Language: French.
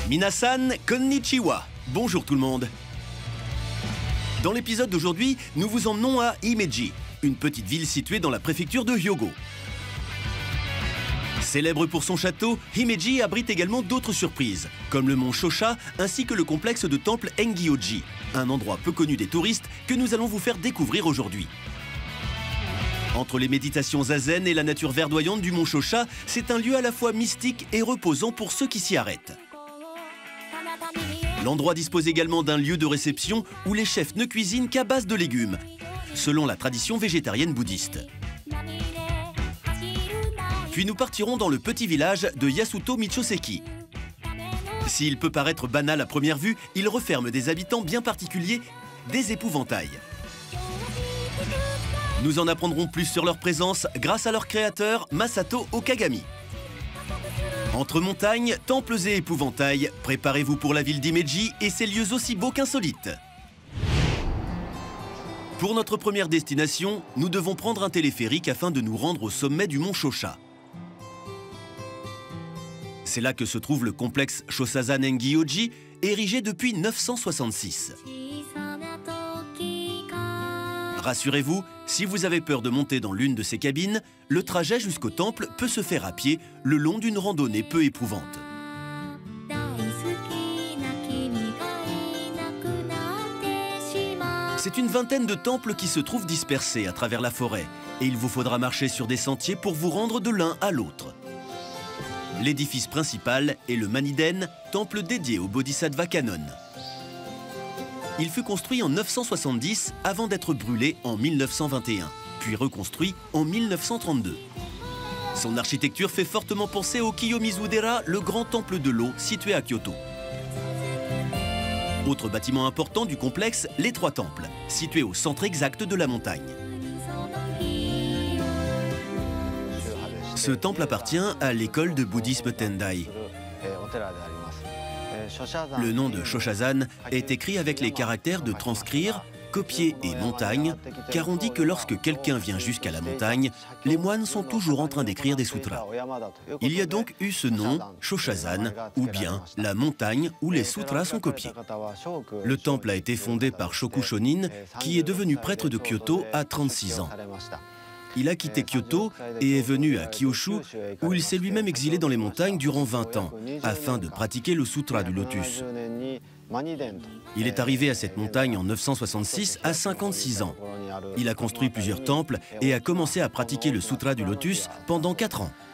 Minasan konnichiwa. Bonjour tout le monde. Dans l'épisode d'aujourd'hui, nous vous emmenons à Himeji, une petite ville située dans la préfecture de Hyogo. Célèbre pour son château, Himeji abrite également d'autres surprises, comme le mont Shosha ainsi que le complexe de temple Engyoji, un endroit peu connu des touristes que nous allons vous faire découvrir aujourd'hui. Entre les méditations zazen et la nature verdoyante du mont Shosha, c'est un lieu à la fois mystique et reposant pour ceux qui s'y arrêtent. L'endroit dispose également d'un lieu de réception où les chefs ne cuisinent qu'à base de légumes, selon la tradition végétarienne bouddhiste. Puis nous partirons dans le petit village de Yasuto Michoseki. S'il peut paraître banal à première vue, il referme des habitants bien particuliers, des épouvantails. Nous en apprendrons plus sur leur présence grâce à leur créateur Masato Okagami. Entre montagnes, temples et épouvantails, préparez-vous pour la ville d'Himeji et ses lieux aussi beaux qu'insolites. Pour notre première destination, nous devons prendre un téléphérique afin de nous rendre au sommet du mont Shosha. C'est là que se trouve le complexe Shosazan Engyoji, érigé depuis 966. Rassurez-vous, si vous avez peur de monter dans l'une de ces cabines, le trajet jusqu'au temple peut se faire à pied le long d'une randonnée peu éprouvante. C'est une vingtaine de temples qui se trouvent dispersés à travers la forêt et il vous faudra marcher sur des sentiers pour vous rendre de l'un à l'autre. L'édifice principal est le Maniden, temple dédié au Bodhisattva Kannon. Il fut construit en 970 avant d'être brûlé en 1921, puis reconstruit en 1932. Son architecture fait fortement penser au Kiyomizu-dera, le grand temple de l'eau situé à Kyoto. Autre bâtiment important du complexe, les trois temples, situés au centre exact de la montagne. Ce temple appartient à l'école de bouddhisme Tendai. Le nom de Shoshazan est écrit avec les caractères de transcrire, copier et montagne, car on dit que lorsque quelqu'un vient jusqu'à la montagne, les moines sont toujours en train d'écrire des sutras. Il y a donc eu ce nom, Shoshazan, ou bien la montagne où les sutras sont copiés. Le temple a été fondé par Shoku Shonin, qui est devenu prêtre de Kyoto à 36 ans. Il a quitté Kyoto et est venu à Kyushu, où il s'est lui-même exilé dans les montagnes durant 20 ans, afin de pratiquer le sutra du lotus. Il est arrivé à cette montagne en 966 à 56 ans. Il a construit plusieurs temples et a commencé à pratiquer le sutra du lotus pendant 4 ans.